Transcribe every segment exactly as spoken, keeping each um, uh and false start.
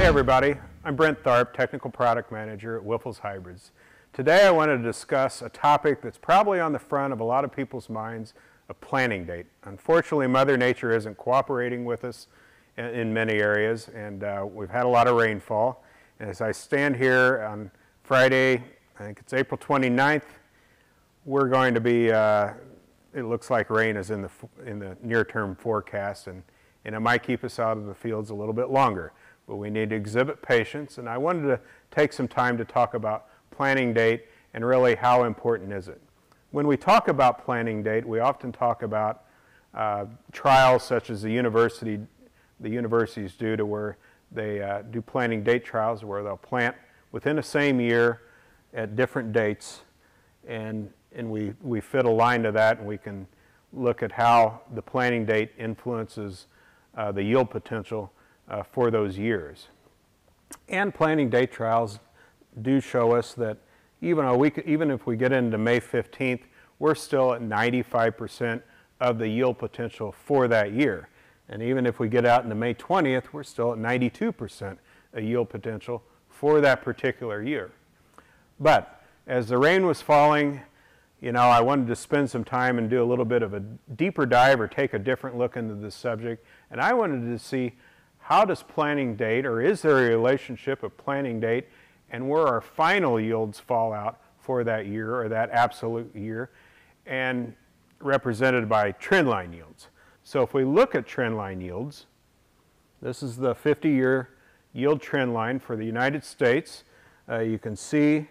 Hey everybody, I'm Brent Tharp, Technical Product Manager at Wyffels Hybrids. Today I wanted to discuss a topic that's probably on the front of a lot of people's minds, a planting date. Unfortunately, Mother Nature isn't cooperating with us in, in many areas, and uh, we've had a lot of rainfall. And as I stand here on Friday, I think it's April twenty-ninth, we're going to be, uh, it looks like rain is in the, in the near-term forecast, and, and it might keep us out of the fields a little bit longer. But we need to exhibit patience, and I wanted to take some time to talk about planting date and really how important is it. When we talk about planting date, we often talk about uh, trials such as the university, the universities do, to where they uh, do planting date trials where they'll plant within the same year at different dates, and, and we, we fit a line to that, and we can look at how the planting date influences uh, the yield potential Uh, for those years. And planting date trials do show us that even, a week, even if we get into May fifteenth, we're still at ninety-five percent of the yield potential for that year. And even if we get out into May twentieth, we're still at ninety-two percent of yield potential for that particular year. But as the rain was falling, you know, I wanted to spend some time and do a little bit of a deeper dive or take a different look into this subject. And I wanted to see, how does planting date, or is there a relationship of planting date and where our final yields fall out for that year or that absolute year, and represented by trend line yields. So if we look at trend line yields, this is the fifty year yield trend line for the United States. Uh, you can see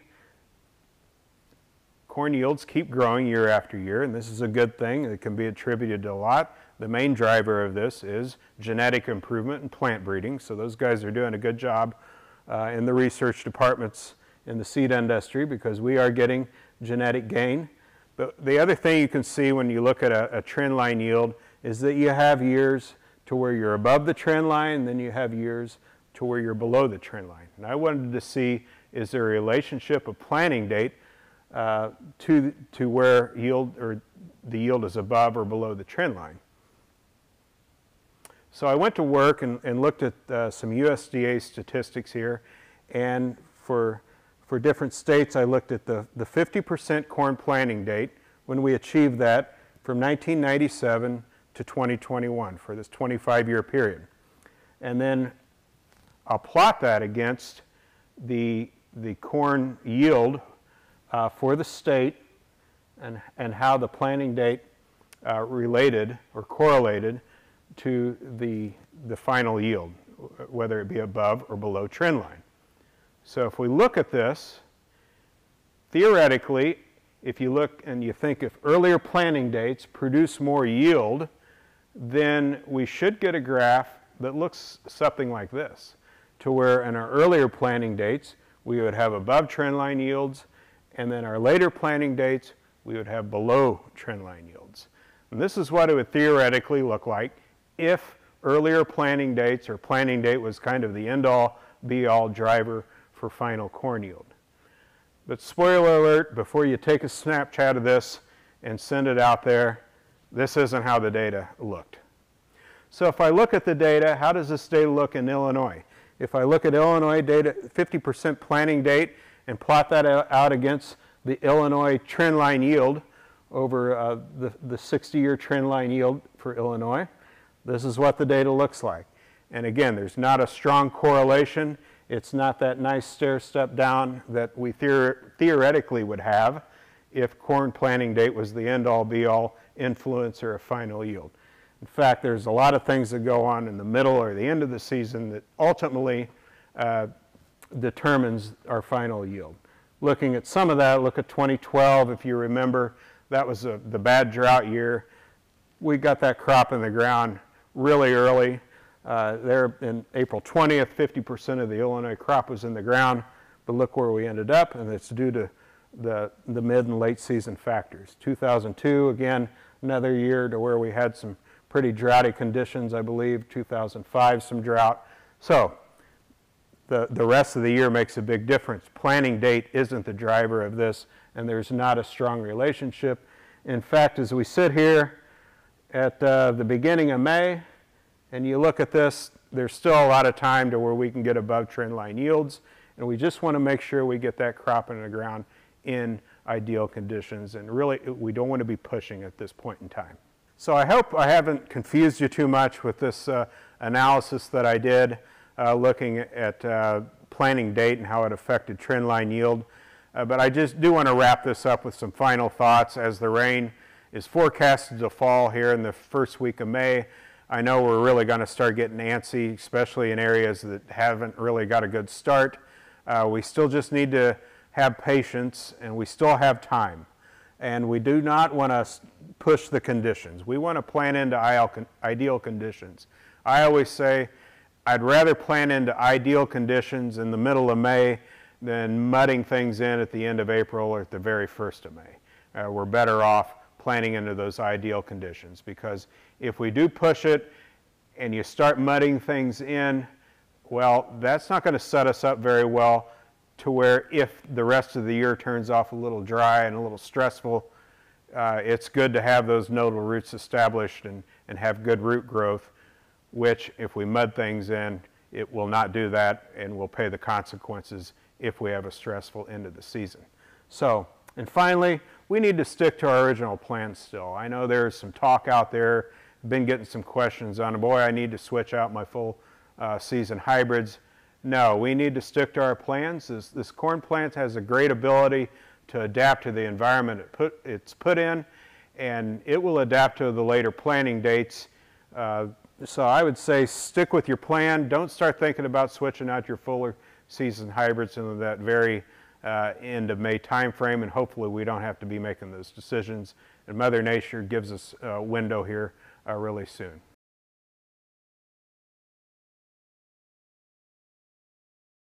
corn yields keep growing year after year, and this is a good thing. It can be attributed to a lot. The main driver of this is genetic improvement and plant breeding. So those guys are doing a good job uh, in the research departments in the seed industry because we are getting genetic gain. But the other thing you can see when you look at a, a trend line yield is that you have years to where you're above the trend line, and then you have years to where you're below the trend line. And I wanted to see, is there a relationship of planting date uh, to, to where yield or the yield is above or below the trend line. So I went to work and, and looked at uh, some U S D A statistics here, and for, for different states I looked at the, the fifty percent corn planting date when we achieved that from nineteen ninety-seven to twenty twenty-one for this twenty-five year period. And then I'll plot that against the, the corn yield uh, for the state and, and how the planting date uh, related or correlated to the, the final yield, whether it be above or below trend line. So if we look at this, theoretically, if you look and you think if earlier planting dates produce more yield, then we should get a graph that looks something like this, to where in our earlier planting dates, we would have above trend line yields, and then our later planting dates, we would have below trend line yields. And this is what it would theoretically look like if earlier planting dates or planting date was kind of the end-all, be-all driver for final corn yield. But spoiler alert, before you take a Snapchat of this and send it out there, this isn't how the data looked. So if I look at the data, how does this data look in Illinois? If I look at Illinois data, fifty percent planting date, and plot that out against the Illinois trend line yield over uh, the, the sixty year trend line yield for Illinois, this is what the data looks like. And again, there's not a strong correlation. It's not that nice stair step down that we theor theoretically would have if corn planting date was the end-all be-all influence or a final yield. In fact, there's a lot of things that go on in the middle or the end of the season that ultimately uh, determines our final yield. Looking at some of that, look at twenty twelve, if you remember, that was a, the bad drought year. We got that crop in the ground really early. Uh, there in April twentieth, fifty percent of the Illinois crop was in the ground, but look where we ended up, and it's due to the, the mid and late season factors. two thousand two, again, another year to where we had some pretty droughty conditions, I believe. two thousand five, some drought. So the, the rest of the year makes a big difference. Planting date isn't the driver of this, and there's not a strong relationship. In fact, as we sit here at uh, the beginning of May, and you look at this, there's still a lot of time to where we can get above trend line yields, and we just want to make sure we get that crop in the ground in ideal conditions, and really we don't want to be pushing at this point in time. So I hope I haven't confused you too much with this uh, analysis that I did uh, looking at uh, planting date and how it affected trend line yield. Uh, but I just do want to wrap this up with some final thoughts. As the rain is forecasted to fall here in the first week of May, I know we're really going to start getting antsy, especially in areas that haven't really got a good start. Uh, we still just need to have patience, and we still have time. And we do not want to push the conditions. We want to plan into ideal conditions. I always say I'd rather plan into ideal conditions in the middle of May than mudding things in at the end of April or at the very first of May. Uh, we're better off planning into those ideal conditions, because if we do push it and you start mudding things in, well, that's not going to set us up very well to where if the rest of the year turns off a little dry and a little stressful, uh, it's good to have those nodal roots established and, and have good root growth, which if we mud things in, it will not do that, and we'll pay the consequences if we have a stressful end of the season. So, and finally, we need to stick to our original plan still. I know there's some talk out there, been getting some questions on, boy, I need to switch out my full uh, season hybrids. No, we need to stick to our plans. This, this corn plant has a great ability to adapt to the environment it put, it's put in, and it will adapt to the later planting dates. Uh, so I would say stick with your plan. Don't start thinking about switching out your fuller season hybrids in that very uh, end of May time frame, and hopefully we don't have to be making those decisions. And Mother Nature gives us a window here uh, really soon.